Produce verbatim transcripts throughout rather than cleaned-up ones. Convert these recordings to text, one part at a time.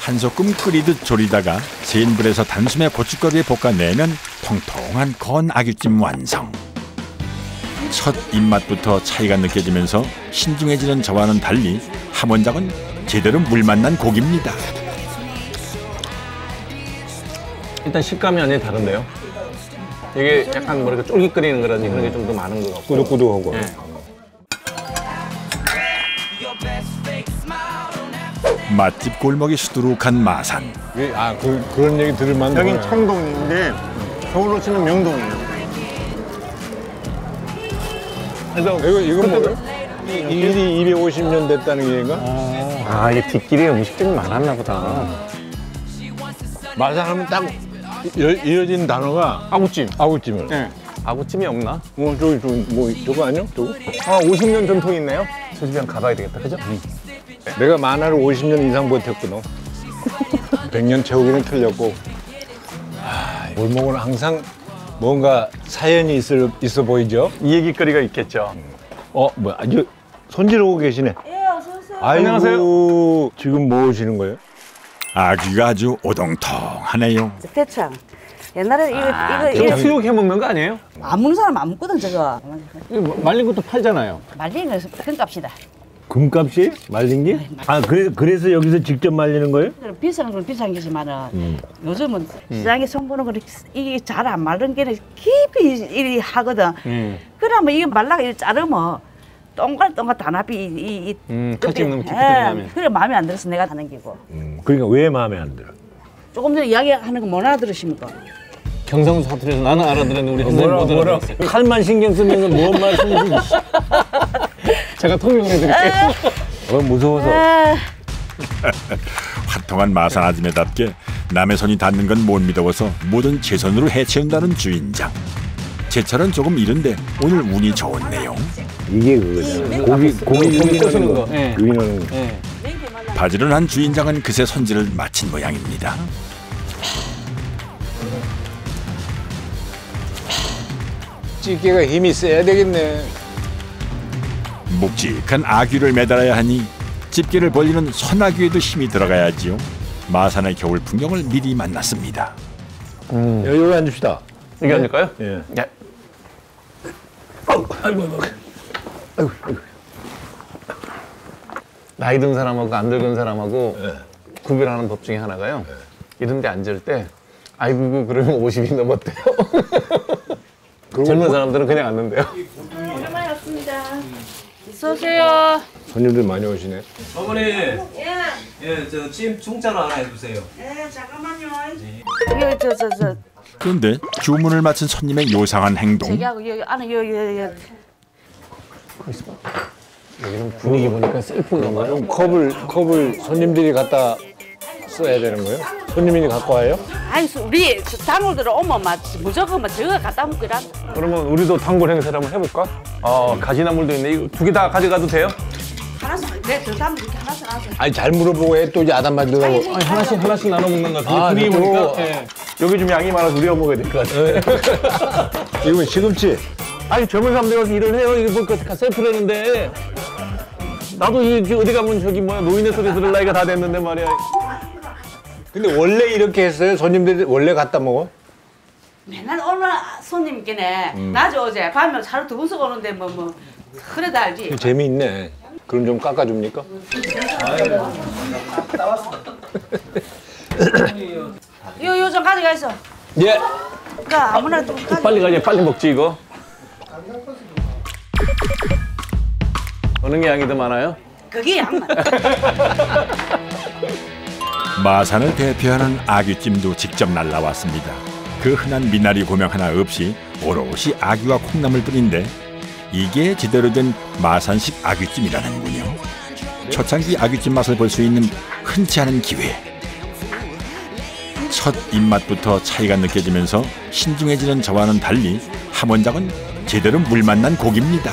한 소끔 끓이듯 졸이다가 센 불에서 단숨에 고춧가루에 볶아내면 통통한 건 아귀찜 완성. 첫 입맛부터 차이가 느껴지면서 신중해지는 저와는 달리 함원장은 제대로 물 만난 고기입니다. 일단 식감이 완전히 다른데요. 이게 약간 뭐랄까 쫄깃 끓이는 거라든지 그런 게 좀 더 많은 것 같고 꾸덕꾸덕하고. 네. 맛집 골목이 수두룩한 마산. 아, 그, 그런 얘기 들을 만도. 여긴 창동인데 서울로 치면 명동이에요. 그래서 이거, 이거 뭐 일이 이백오십 년 됐다는 얘기인가? 아, 이게 뒷길에 음식점이 많았나 보다. 마산하면 딱 이어, 이어진 단어가 아구찜. 아구찜을. 네. 아구찜이 없나? 뭐 저기 저기 뭐 저거 아니야? 저거? 아, 오십 년 전통이 있네요. 저 집에 한번 가봐야 되겠다, 그죠? 내가 만화를 오십 년 이상 버텼거든. 백 년 채우기는 틀렸고. 아, 골목은 항상 뭔가 사연이 있을, 있어 보이죠? 이 얘기거리가 있겠죠. 어, 뭐야, 아주 손질 오고 계시네. 예, 어서 오세요. 아이고, 안녕하세요. 지금 뭐 하시는 거예요? 아귀가 아주 오동통하네요. 대창. 옛날에 이거 이거 이거 이거 수육 해 먹는 거 아니에요? 안 먹는 사람 안 먹거든 저거. 이거 말린 것도 팔잖아요. 말린 거 큰 값이다. 금값이? 말린 게? 아, 그래, 그래서 여기서 직접 말리는 거예요? 비싼 건 비싼 게지만은 요즘은 시장에 송보는 거 이게 잘 안 마른 게는 깊이 이리 하거든. 음. 그러면 이게 말라가 이렇게 자르면 동글동글 단합이 이, 이, 이 음, 칼집 너무 깊이 예, 들어가면. 그래 마음에 안 들어서 내가 하는 게고. 음, 그러니까 왜 마음에 안 들어? 조금 전에 이야기하는 거 못 알아들으십니까? 경상도 사투리에서 나는 알아들었는데 우리 선생님 뭐라, 못 뭐라. 알아들었어요. 칼만 신경 쓰면서 뭔 말씀이지? 제가 통역을 해드릴게요. 어, 무서워서. 아, 화통한 마산 아줌매답게 남의 손이 닿는 건 못 믿어서 뭐든 제 손으로 해치운다는 주인장. 제철은 조금 이른데 오늘 운이 좋네요. 이게 그거잖아. 고기, 고기 고기 유인하는 꼬시는 거. 거. 예. 유인하는 거. 네. 바지런한 주인장은 그새 손질을 마친 모양입니다. 찌개가 힘이 세야 되겠네. 묵직한 아귀를 매달아야 하니 집게를 벌리는 손아귀에도 힘이 들어가야지요. 마산의 겨울 풍경을 미리 만났습니다. 음. 여기 앉읍시다. 이게 아닐까요? 예. 네. 나이 든 사람하고 안 늙은 사람하고 구별하는 법 중에 하나가요. 이런 데 앉을 때 아이고 그러면 오십이 넘었대요. 젊은 사람들은 그냥 앉는데요. 오랜만에 왔습니다. 어서 오세요. 손님들 많이 오시네. 어머니, 예, 예, 저 찜 중짜로 하나 해주세요. 예, 잠깐만요. 이거 저저 저. 그런데 주문을 마친 손님의 요상한 행동. 저기하고 여기 안에 여기 여기. 여기. 여기는 분위기 보니까 셀프인가 봐요. 그럼 컵을, 컵을 손님들이 갖다 써야 되는 거예요? 손님이 갖고 와요? 아니 우리 단골들 오면 막 무조건 막 저거 갖다 먹고 이란. 그러면 우리도 단골 행사를 한번 해볼까? 어, 가지나물도 있네. 이거 두 개 다 가져가도 돼요? 하나씩 내저 다음 이렇게 하나씩 하나씩. 아니, 잘 물어보고 해. 또 이제 아담 만들라고. 아니, 하나씩 하나씩 나눠 먹는 거 같아요. 아, 분위기 그거? 보니까. 예. 여기 좀 양이 많아서 우리가 먹어야 될 것 같아요. 이건 시금치. 아니 젊은 사람들 와서 일을 해요. 이거 보니까 셀프라는데 나도 이 어디 가면 저기 뭐야 노인의 소리 들을 나이가 다 됐는데 말이야. 근데 원래 이렇게 했어요? 손님들이 원래 갖다 먹어? 맨날 오늘 손님께네 낮에 어제 밤에 하루 두 번씩 오는데 뭐 뭐 그래도 알지. 재미있네. 그럼 좀 깎아줍니까? 요 요 좀 가져가 있어. 예. 그러니까 아무나 좀 가져. 빨리 가자. 빨리 먹지 이거. 어느 게 양이 더 많아요? 그게 양만. 마산을 대표하는 아귀찜도 직접 날라왔습니다. 그 흔한 미나리 고명 하나 없이 오롯이 아귀와 콩나물 뿐인데 이게 제대로 된 마산식 아귀찜이라는군요. 초창기 아귀찜 맛을 볼 수 있는 흔치 않은 기회. 첫 입맛부터 차이가 느껴지면서 신중해지는 저와는 달리 함원장은 제대로 물 만난 고기입니다.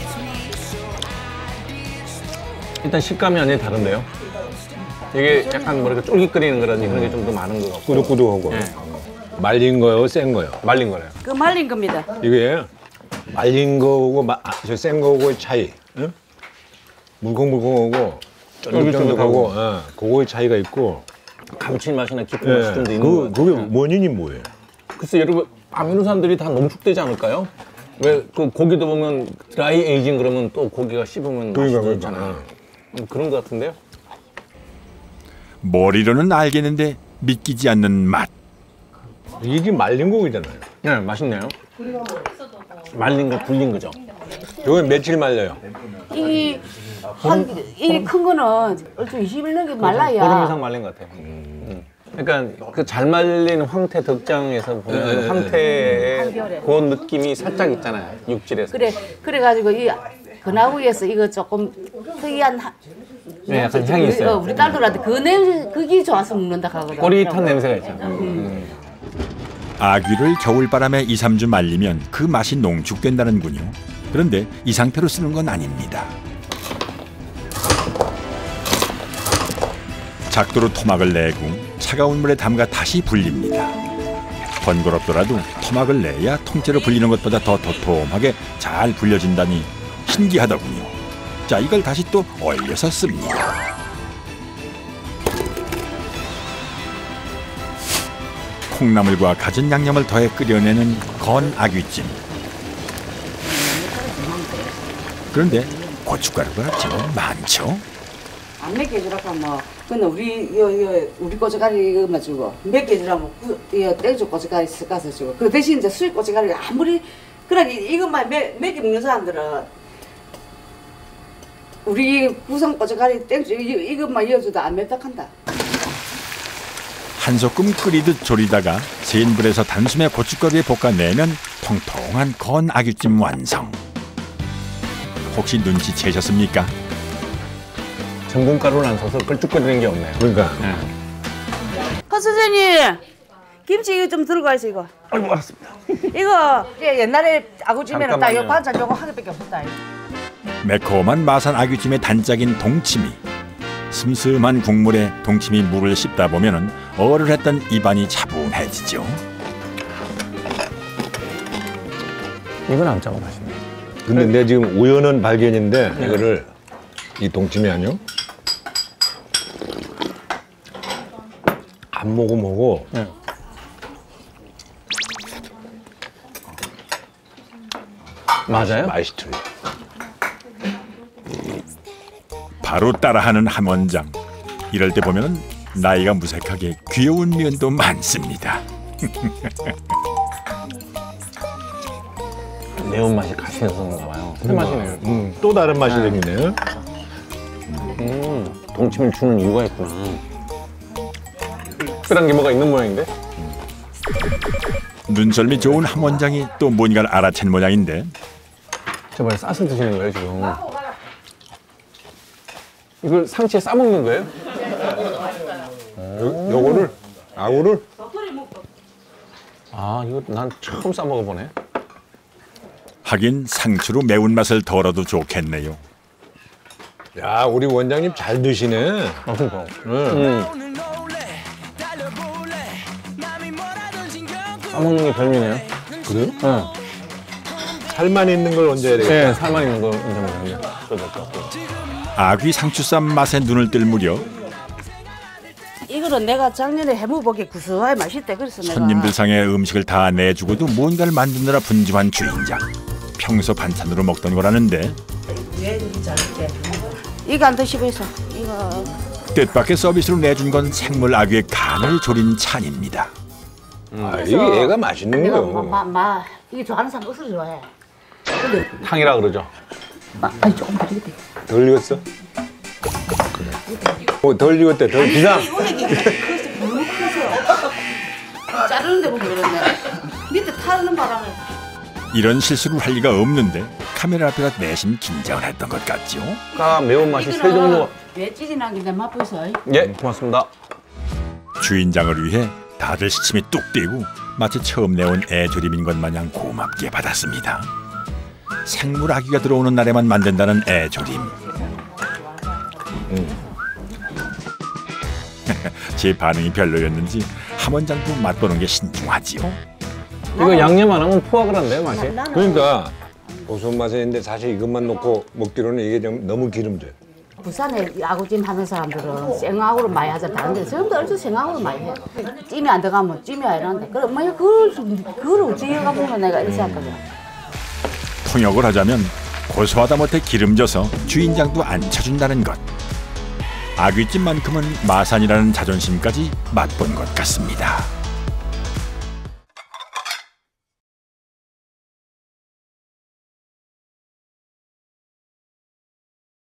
일단 식감이 완전히 다른데요. 이게 약간 뭐랄까 쫄깃 끓이는 거라든지 그런 게 좀 더 많은 것 같고 꾸덕꾸덕하고. 네. 말린 거요, 센 거요? 말린 거래요. 그 말린 겁니다. 이게 말린 거하고 마- 아, 저 센 거하고의 차이. 응? 물컹물컹하고 쫀득쫀득하고 어, 그거의 차이가 있고 감칠맛이나 깊은 맛이 좀 더 있는 것 그, 같아요. 그게 원인이 뭐예요? 글쎄 여러분 아미노산들이 다 농축되지 않을까요? 왜 그 고기도 보면 드라이 에이징 그러면 또 고기가 씹으면 맛이 그러니까, 좋잖아요. 음, 그런 것 같은데요? 머리로는 알겠는데 믿기지 않는 맛. 이게 말린 고기잖아요. 네, 맛있네요. 말린 거, 불린 거죠. 이거 며칠 말려요? 이 한 이 큰 거는 얼추 이십 일 넘게 말라야. 보름 이상 말린 것 같아요. 음. 그러니까 그 잘 말린 황태 덕장에서 보면 황태의 그 느낌이 살짝 있잖아요. 육질에서. 그래 그래 가지고 이 근하구이에서 이거 조금 특이한 하, 네, 약간 향이 있어요. 어, 우리 딸들한테 그 냄새 그게 좋아서 먹는다 하거든. 꼬릿한 냄새가 있잖아요. 음. 아귀를 겨울바람에 이, 삼 주 말리면 그 맛이 농축된다는군요. 그런데 이 상태로 쓰는 건 아닙니다. 작도로 토막을 내고 차가운 물에 담가 다시 불립니다. 번거롭더라도 토막을 내야 통째로 불리는 것보다 더 도톰하게 잘 불려진다니 신기하더군요. 자, 이걸 다시 또 얼려서 씁니다. 콩나물과 갖은 양념을 더해 끓여내는 건 아귀찜. 그런데 고춧가루가 제법 많죠? 안 맵게 해주라고 뭐 근데 우리 요, 요, 우리 고춧가루 이거만 주고 맵게 해주라고 이 땡주 고춧가루 섞어서 주고 그 대신 이제 수입 고춧가루 아무리 그러니 이것만 맵, 맵게 먹는 사람들은 우리 부산 고춧가루 땡주 이, 이것만 이어줘도 안 맵다 한다. 한 소끔 끓이듯 졸이다가 센 불에서 단숨에 고춧가루에 볶아내면 통통한 건 아귀찜 완성. 혹시 눈치채셨습니까? 전분가루를 안 써서 걸쭉거리는 게 없네요. 그러니까. 네. 허 선생님 김치 이거 좀 들어가 있어 이거. 아이고 알았습니다. 이거 옛날에 아구찜에는 딱 요 잠깐만요. 반찬 요거 하나밖에 없었다. 매콤한 마산 아귀찜의 단짝인 동치미. 슴슴한 국물에 동치미 물을 씹다 보면은 얼얼했던 입안이 차분해지죠. 이건 안 짜고 맛있네. 근데 내 지금 우연한 발견인데 이거를 이 동치미 아니요? 안 먹어 먹어. 네. 맞아요? 맛이 틀려. 바로 따라하는 함원장. 이럴 때 보면은 나이가 무색하게 귀여운 면도 많습니다. 매운맛이 같이 나서 그런가 봐요. 그 맛이네요. 음, 또 다른 맛이 네. 생기네. 음, 동치미를 주는 이유가 있구나. 특별한 게 뭐가 있는 모양인데? 눈썰미 좋은 함원장이 또 뭔가를 알아챈 모양인데 저번에 싸서 드시는 거예요, 지금? 이걸 상치에 싸먹는 거예요? 요, 요거를 아구를 아, 이거 난 처음 싸먹어보네. 하긴 상추로 매운맛을 덜어도 좋겠네요. 야 우리 원장님 잘 드시네. 아, 그니까. 응. 음. 싸먹는 게 별미네요. 그래요? 응. 살만 있는 걸 얹어야 되겠다. 네, 살만 있는 거 이제 먹는데. 아귀 상추쌈 맛에 눈을 뜰 무렵 이거는 내가 작년에 해먹어보기 구수하게 맛있대. 그래서 내가 손님들 상에 음식을 다 내주고도 뭔가를 만드느라 분주한 주인장. 평소 반찬으로 먹던 거라는데 이거 안 드시면서 이거 뜻밖의 서비스로 내준 건 생물 아귀의 간을 졸인 찬입니다. 아, 이게 애가 맛있는 내가 거요. 마마 이게 좋아하는 사람 억수로 좋아해. 근데 탕이라 그러죠. 마, 아니 조금 더 익었대. 덜 익었어? 그래. 어, 덜 익었대. 덜 비상. 자르는데 보면 그러네. 밑에 타는 바람에. 이런 실수를 할 리가 없는데 카메라 앞에서 내심 긴장을 했던 것 같죠. 가 매운맛이 세 종류. 왜 찌진한 게내 맛보이소? 예, 고맙습니다. 주인장을 위해 다들 시침이 뚝 떼고 마치 처음 내온 애조림인 것 마냥 고맙게 받았습니다. 생물 아귀가 들어오는 날에만 만든다는 애조림. 음. 제 반응이 별로였는지 함원장도 맛보는 게 신중하지요. 이거 양념 안 하면 포화그라인데요, 맛이? 그러니까 고소한 맛이 있는데 사실 이것만 넣고 먹기로는 이게 좀 너무 기름져요. 부산에 아구찜 하는 사람들은 생아구를 많이 하잖아. 다른 데 전부 다 얼추 생아구를 많이 해. 찜이 안 들어가면 찜이 아니란데. 그럼 뭐야 그걸 그걸 어찌가 보면 내가 이렇게 생각하거든. 통역을 하자면 고소하다 못해 기름져서 주인장도 안 쳐준다는 것. 아귀찜만큼은 마산이라는 자존심까지 맛본 것 같습니다.